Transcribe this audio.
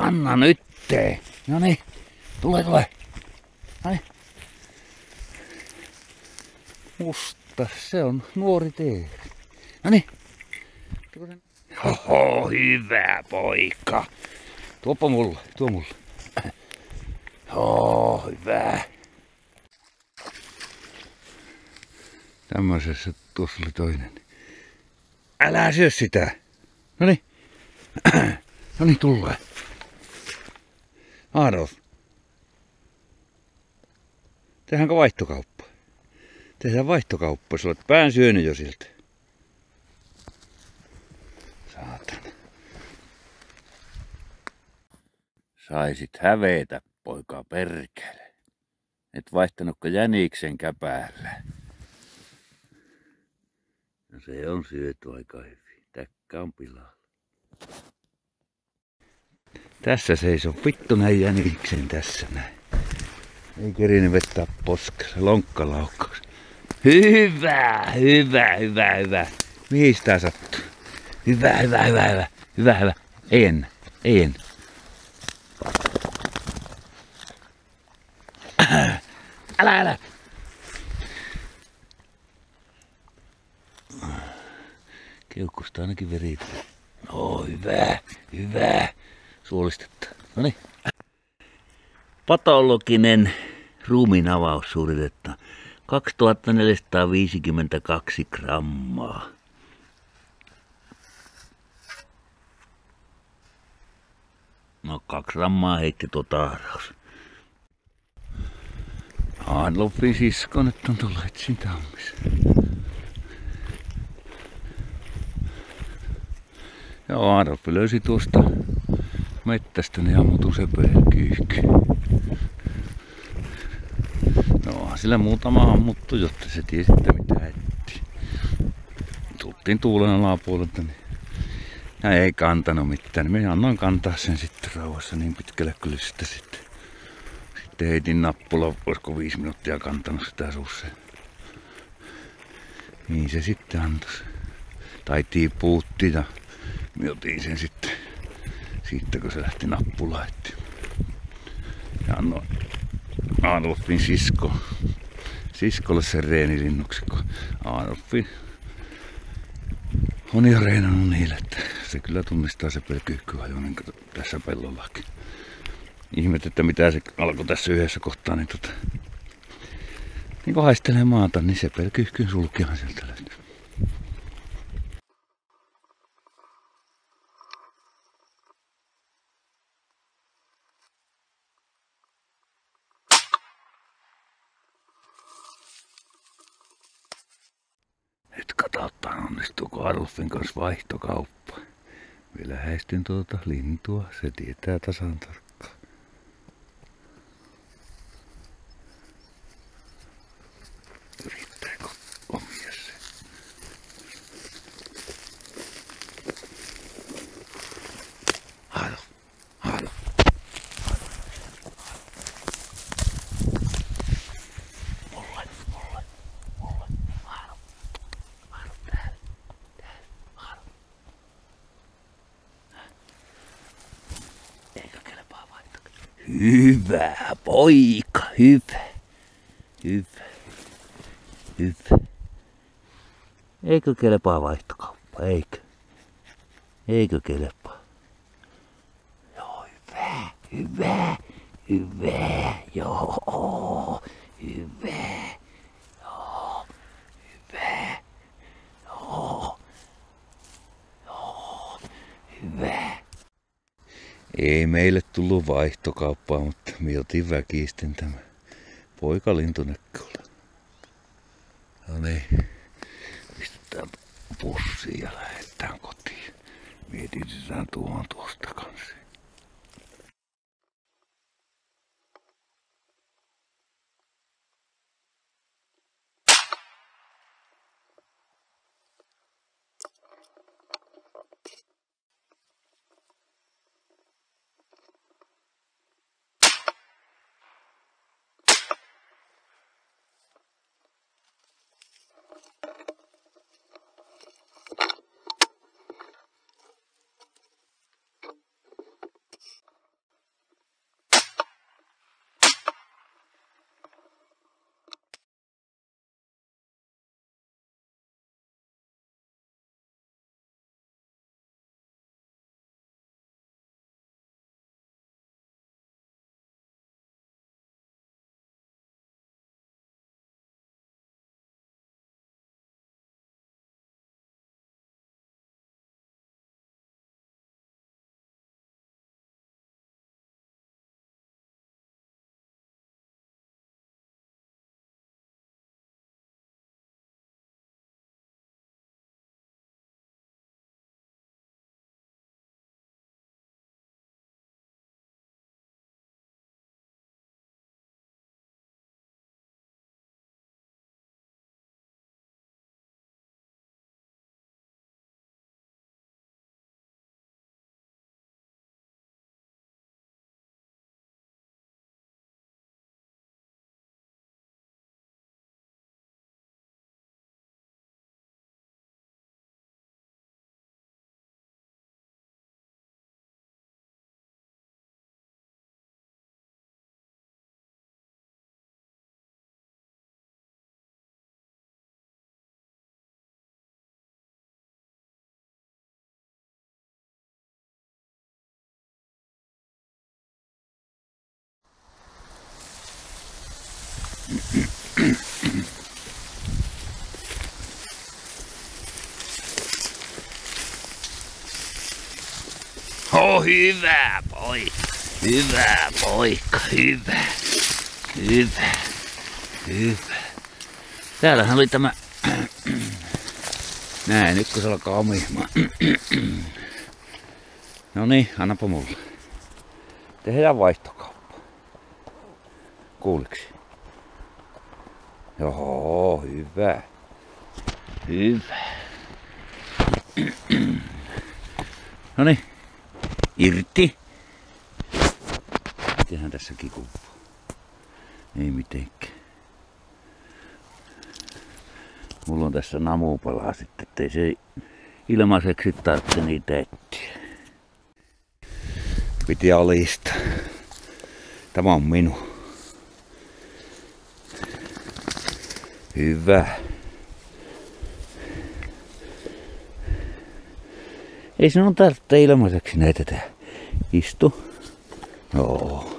Anna nytte. Noniin. Tule. Noniin. Musta, se on nuori teeri. Noniin. Oho, hyvä poika. Tuo mulle. Hyvä. Tämmöisessä tuossa oli toinen. Älä syö sitä. Noniin, tulee. Adolf. Tehdäänkö vaihtokauppa? Tehdään vaihtokauppa. Sä olet pään syönyt jo siltä. Saatana. Saisit hävetä, poika perkele. Et vaihtanutko jäniksen käpäällä? No se on syöty aika hyvin. Täkkä on pilalla. Tässä seisoo vittunen jäniksen tässä näin. Ei kerinyt vettää poskessa. Lonkkalaukkaus. Hyvä. Mihin tää sattuu? Hyvä. Ei enää. Älä. Keuhkosta ainakin veri. No hyvä. Suolistetta. Noniin. Patologinen ruumiin avaus suoritetaan. 2452 grammaa. No 2 grammaa heitti tuo tahraus. Adolfin sisko nyt on tullut siinä tammissa. Joo, Adolfi löysi tuosta mettästä niin ammutun sepelkyyhky. No sillä muutama ammuttu, jotta se tiesi, että mitä etti. Tultiin tuulen alapuolelta, niin näin ei kantanut mitään. Minä annoin kantaa sen sitten rauhassa niin pitkälle kyllä sitä sitten. Sitten heitin nappula, olisiko 5 minuuttia kantanut sitä suussa. Niin se sitten antoi. Tai tiipuutti ja minä otin sen sitten. Siitä kun se lähti nappulaan. Ja annoin Adolfin siskolle sen reenilinnuksen, kun Adolfin on jo reenannut niille, että se kyllä tunnistaa se pelkyyhkyhajunen tässä pellollakin. Ihmet, että mitä se alkoi tässä yhdessä kohtaa, niin kun haistelee maata, niin se pelkyyhkyn sulkihan sieltä löytyy. Nyt katsotaan, onnistuuko Adolfin kanssa vaihtokauppa. Minä lähestyn tuota lintua, se tietää tasan tarkkaan. Yrittääkö omia se? Adolf. Hyvä poika, hyvä. Eikö kelpaa vaihtokauppa, eikö? Eikö kelpaa? Joo, hyvä. Joo, hyvä. Ei meille tullut vaihtokauppaa, mutta minä otin väkisten tämä poikalintunekkola. No niin, pistetään pussiin ja lähdetään kotiin. Mietitään tuohon tuosta kanssa. Joo, hyvä poika. Hyvä poika, hyvä. Hyvä. Hyvä. Täällähän oli tämä... Näin, nyt kun se alkaa omimaan. No niin, annapa mulle. Tehdään vaihtokauppa. Kuuliksi? Joo, hyvä. Hyvä. No niin, irti. Tehdään tässäkin kuppaa. Ei mitenkään. Mulla on tässä namupalaa sitten, ettei se ilmaiseksi tarvitse niitä etsiä. Piti alistaa. Tämä on minun. Hyvä. Ei sinun tarvitse ilmaiseksi näitä tehdä. Istu. Joo.